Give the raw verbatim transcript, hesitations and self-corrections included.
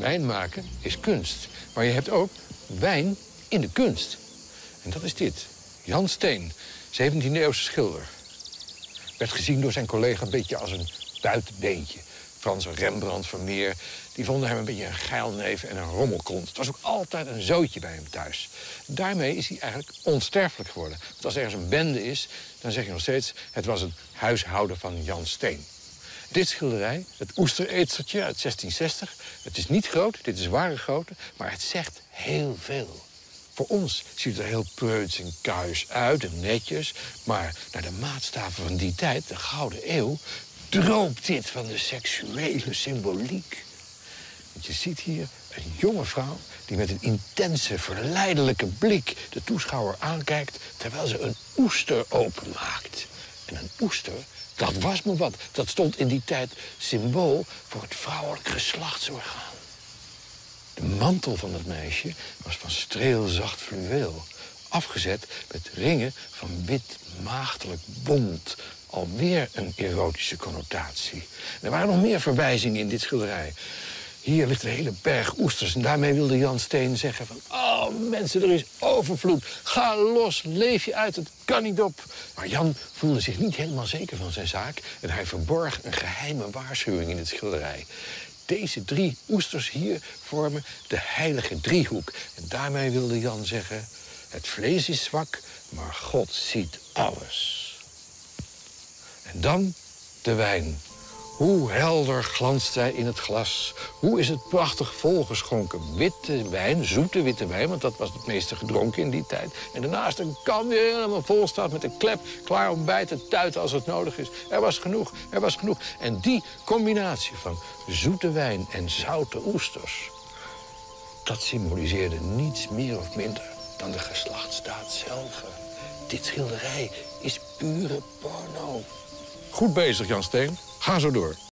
Wijn maken is kunst. Maar je hebt ook wijn in de kunst. En dat is dit. Jan Steen, zeventiende-eeuwse schilder. Werd gezien door zijn collega een beetje als een buitenbeentje. Frans Rembrandt, Vermeer, die vonden hem een beetje een geilneef en een rommelkont. Het was ook altijd een zootje bij hem thuis. Daarmee is hij eigenlijk onsterfelijk geworden. Want als er ergens een bende is, dan zeg je nog steeds... het was het huishouden van Jan Steen. Dit schilderij, het Oestereetseltje uit zestien zestig... het is niet groot, dit is ware grootte, maar het zegt heel veel. Voor ons ziet het er heel preuts en kuis uit en netjes... maar naar de maatstaven van die tijd, de Gouden Eeuw... droopt dit van de seksuele symboliek. Want je ziet hier een jonge vrouw die met een intense, verleidelijke blik de toeschouwer aankijkt... terwijl ze een oester openmaakt. En een oester, dat was me wat. Dat stond in die tijd symbool voor het vrouwelijk geslachtsorgaan. De mantel van het meisje was van streelzacht fluweel. Afgezet met ringen van wit maagdelijk bont. Alweer een erotische connotatie. Er waren nog meer verwijzingen in dit schilderij. Hier ligt een hele berg oesters. En daarmee wilde Jan Steen zeggen van... oh, mensen, er is overvloed. Ga los, leef je uit, het kan niet op. Maar Jan voelde zich niet helemaal zeker van zijn zaak... en hij verborg een geheime waarschuwing in het schilderij. Deze drie oesters hier vormen de heilige driehoek. En daarmee wilde Jan zeggen... het vlees is zwak, maar God ziet alles. En dan de wijn. Hoe helder glanst zij in het glas. Hoe is het prachtig volgeschonken. Witte wijn, zoete witte wijn, want dat was het meeste gedronken in die tijd. En daarnaast een kan die helemaal vol staat met een klep... klaar om bij te tuiten als het nodig is. Er was genoeg, er was genoeg. En die combinatie van zoete wijn en zoute oesters... dat symboliseerde niets meer of minder dan de geslachtsdaad zelf. Dit schilderij is pure porno. Goed bezig, Jan Steen. Ga zo door.